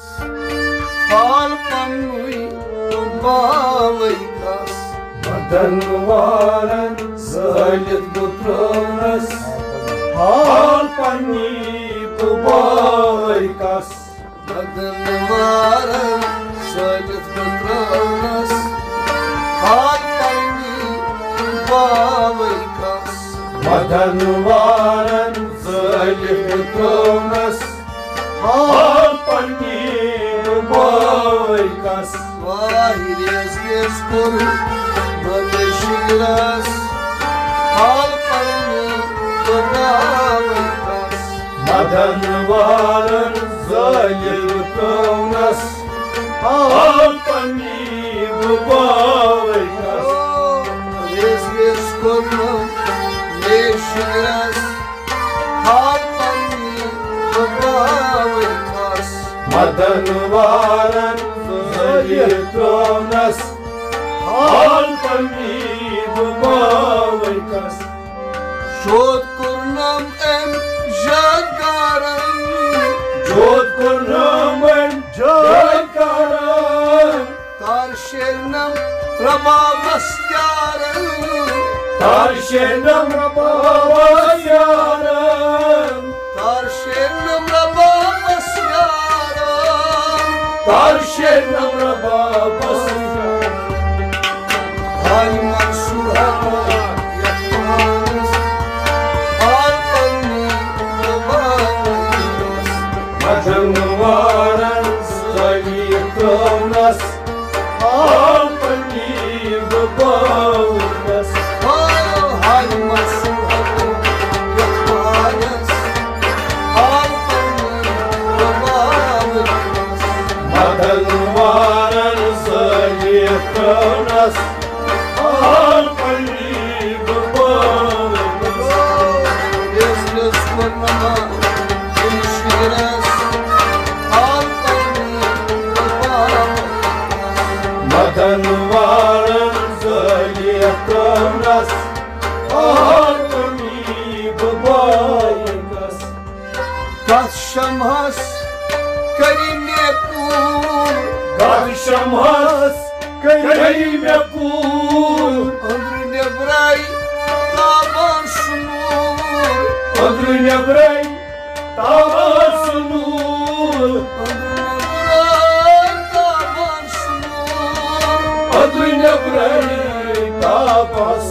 Hal panui bavaikas Madan varan zalit butronas Hal pani bavaikas Madan varan zalit butronas Hal pani bavaikas Madan varan zalit butronas Hal pani bavaikas Vahirias vieskur Madeshigras Hal pani bavaikas Madan varan zalit butronas Hal pani bavaikas Vahirias vieskur Madeshigras Hal pani bavaikas Madan varan zalit butronas Hal pani bavaikas Shod kurnam em jagaran Jodhpur Raman Jaykaran Tarşernam rababas yaran Tarshenam Rababas Yaram Tarşernam rababas yaran Tarshenam Rababas Yaram Hay Mansur Hava yapmaz Hal panni babavaykas Madan varan zalit butronas Hal pani bavaikas Hay Mansur Hava yapmaz Hal panni babavaykas Madan varan zalit butronas Hal pani bavaikas Yazgız kurnama ilişkiras Hal panni babavaykas Madan varan zalit butronas Hal pani bavaikas Kat şamhas karine kur Gavshamhas Karime pur Ömrüne bray taban sunur Adrine bray Tavan sunur Ömrüne bray taban sunur Adrine bray Tavan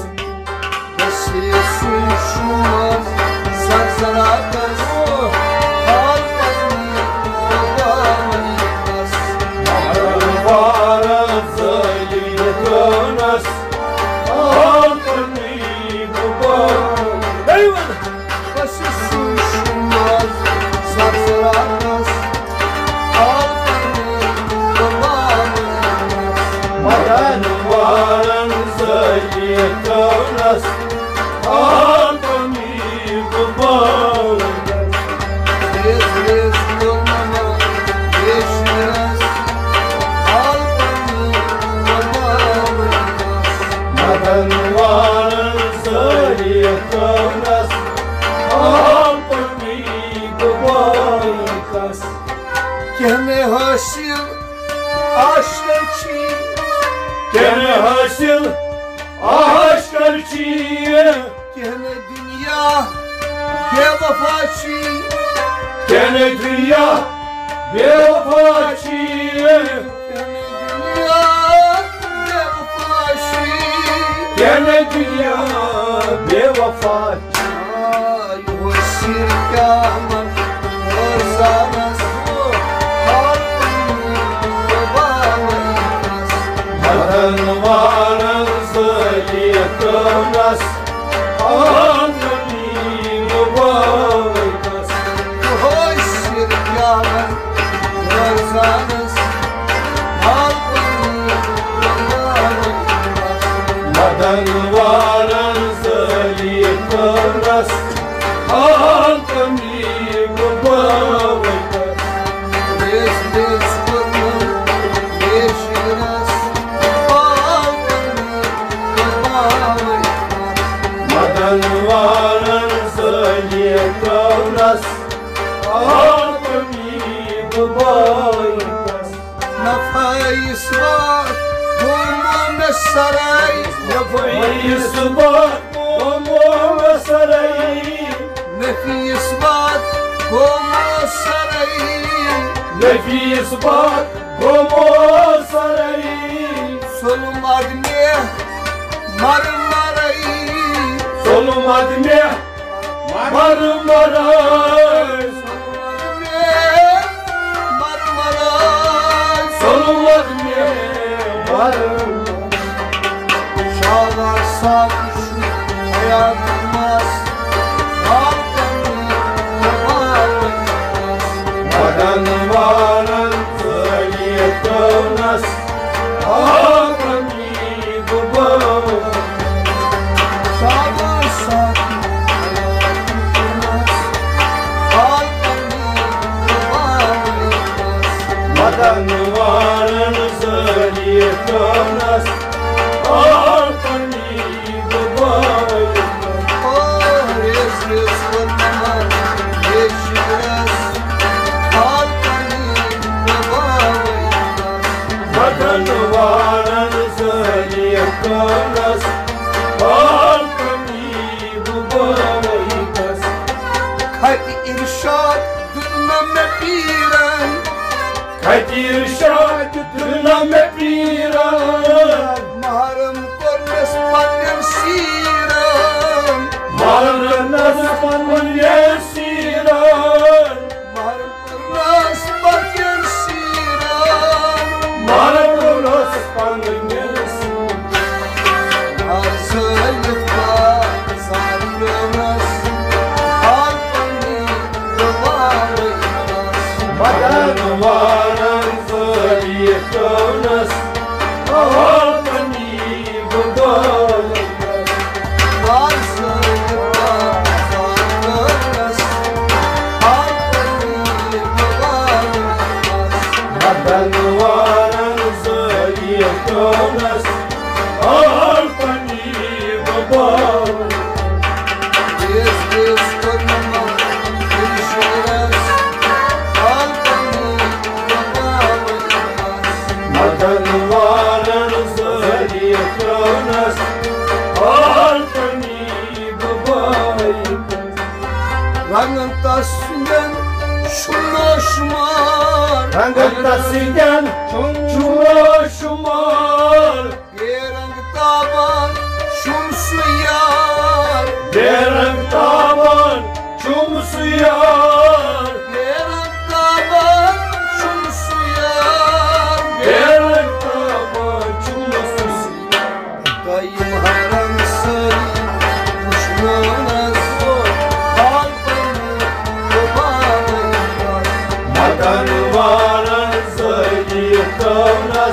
Vesiyesi şumaz sarzarakas Hal panni babavaykas Madan varan zalit butronas Hal pani bavaikas Eyvallah Vesiyesi şumaz sarzarakas Hal panni babavaykas Madan varan zalit butronas Hal pani bavaikas Rez kurnama yeşiras Hal panni babavaykas Madan varan zalit butronas Hal pani bavaikas Keme hasil aşkçı Gene hasil aşklarçiye Keme dünya bevafaçı Gene dünya bevafaçiye Keme dünya bevafaçı Gene dünya bevafaçi Ay o sirkaman orzanas Hal panni babavaykas Madan varan zalit butronas Hal pani bavaikas Hoy sirkaman orzanas Hal panni babavaykas Madan varan zalit butronas Hal pani bavaikas Rez kurnam yeşiras Hal panni babavaykas Madan varan zalit butronas Hal pani bavaikas Nafai svat Gumu mesarai Nefai isbat Gumu sarai Nefi svat Gumu sarai Nefi isbat Gumu sarai Solum admiye Marmarai Solum admiye Marmaray Solum admiye Marmaray Şalarsak şu hayatımız Vadan varan söyleyemez Ağabey baba Şalarsak Vadan varan söyleyemez Ağabey baba Vadan varan söyleyemez Ağabey baba Hadi irşad dinleme biren Kadir şah tüname piran Maharım kornes panem siran Marın nasman yesiran Maharım kornes panem siran Marın nasman yesiran Arzılıkta sarılmaz Halkını kıvamayız Vadan varan söyleyemez Ağabey baba Arzılıkta sarılmaz Halkını kıvamayız Vadan varan söyleyemez Ağabey baba Biz kırmama görüşürüz Halkını kıvamayız Vadan varan söyleyemez Ağabey baba Rangın tasından şunoşmar Rangtasından çulaşmar Gerang taban şumsuyar Derem taban çumsuyar Gerang taban şumsuyar Derem taban çumsuyar Dayım haram sarı Kuşmanaz Halkını kıvamayız Vadan varan söyleyemez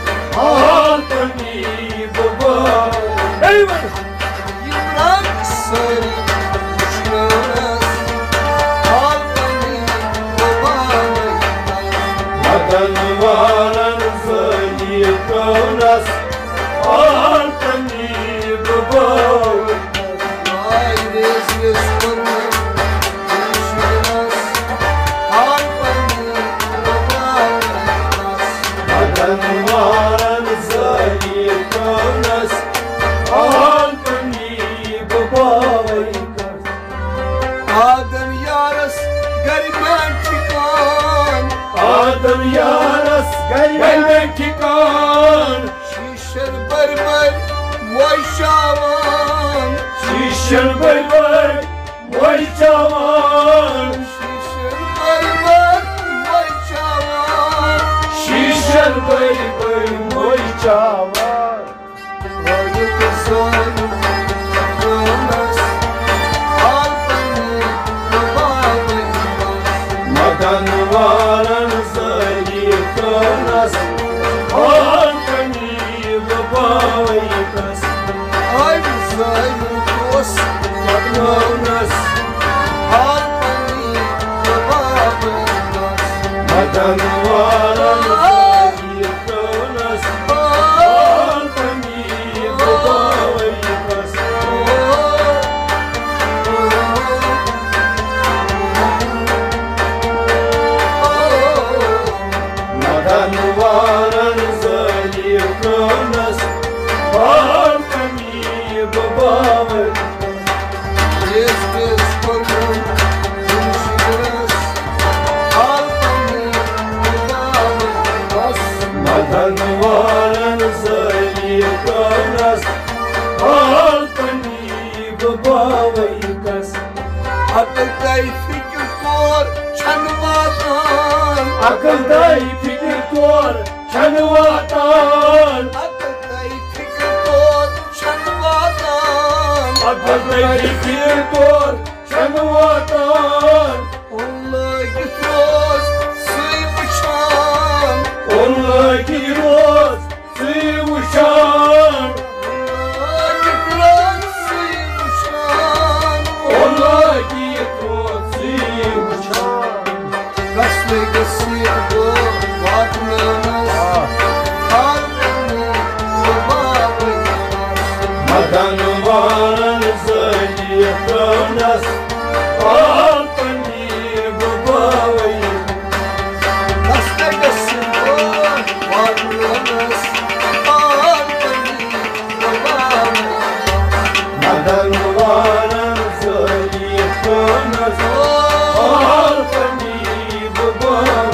Ağabey baba Eyvallah Yıprak sarı Kuşmanaz Halkını kıvamayız Vadan varan söyleyemez Ağabey baba Vay rezil sorma Görüşürüz Halkını kıvamayız Vadan varan söyleyemez Ağabey baba Adem yaras gariban çıkan Adam yaras gelmek kan Şişer berber vay şavan Şişir beyber vay cavan Şişer berber vay şavan Şişir beyber vay cavan Vay kızım Kılmaz Halkını kıvamayız Vadan varan söyleyemez Ağabey baba Ay güzel dost Yalnız Halkını kıvamayız Vadan varan söyleyemez Ağabey baba Vadan varan fikir kor çanvatan Akılday fikir tor çanvatan Akılday fikir kor çanvatan Akılday fikir tor çanvatan Onunla gitroz sıymuşan Onunla giroz sıvışan Onunla gitroz sıymuşan Onunla giroz sıvışan Gasle gasir bu vadnımız Halini bababı Madan varan zayıflanas Alpani babay Gasle gasir bu vadnımız Halini bababı Madan varan zayıflanas Alpani babay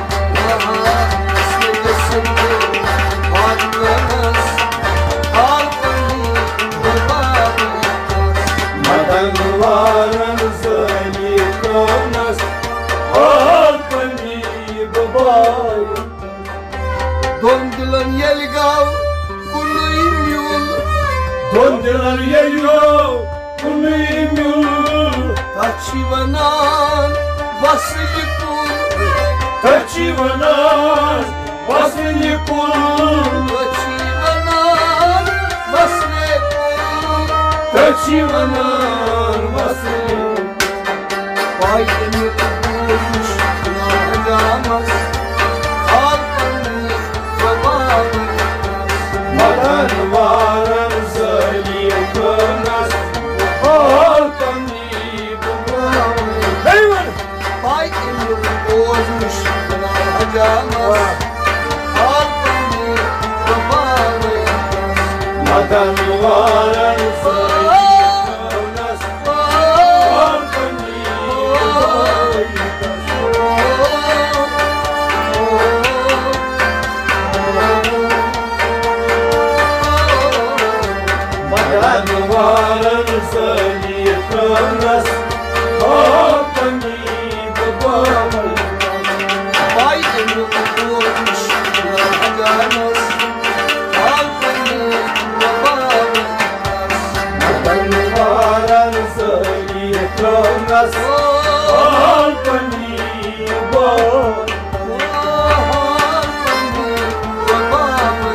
Gasle gasir bu vadnımız Halini bababı Madan varan zayıflanas Alpani babay Dondulan yelgav Kuluyum yul Dondular geliyor Kuluyum yol Taçivanan Vasıcı kul Taçivanas Vasili kul Taçivanan Vasle kul Taçivanar Vasili Vay emir bulmuş Nâgamaz Halkını babamı Madan varan zayıflanas Alpani babay Eyvallah Vay emir bulmuş Nâgamaz Halkını babamı Madan varan zayıflanas Alpani babay Madan varan zayıflanas Alpani babay Vay emri olmuş Nâgamaz Halkını babamı Madan varan zayıflanas Alpani babay Halkını babamı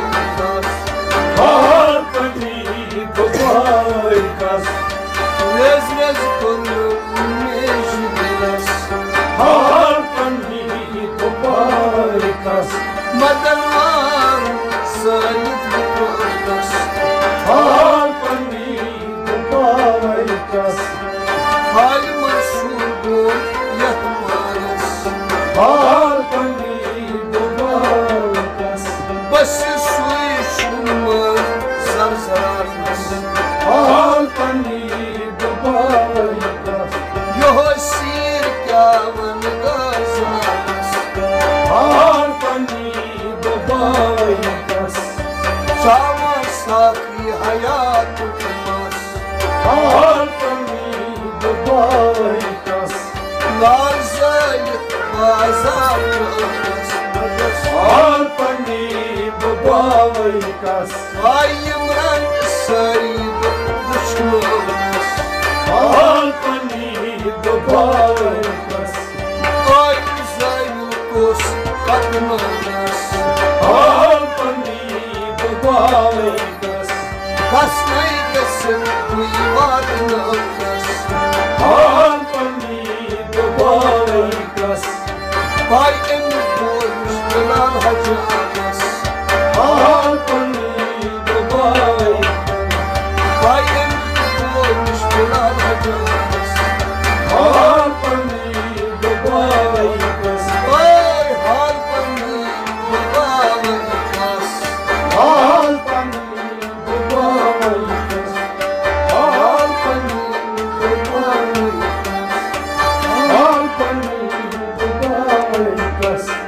Alpani babay kas Rez rez konu meclis Alpani babay kas Madan var sayıt bitmez Alpani babay kas Hal maşhurdur yatmaz Alpani babay kas Başı su içilmez zar zararmaz Alpani babay kas Yohosir kâvan gazarmaz Alpani babay kas Çama sakı hayat tutmaz Alpani babay kas Nar zayıf bazar olmaz Alpani babay kas Ay yımran sarıydı kuşmaz Alpani babay kas Ay zayıf kus katmaz Alpani babay kas Kasnay desin duymadın olmaz Alpani babay kas Vay emir koymuş kılan hacı olmaz Alpani babay Vay emir koymuş kılan hacı olmaz Alpani babay kas Vay halkını babamı yıkmaz Alpani babay kas Halkını babamı yıkmaz Alpani babay kas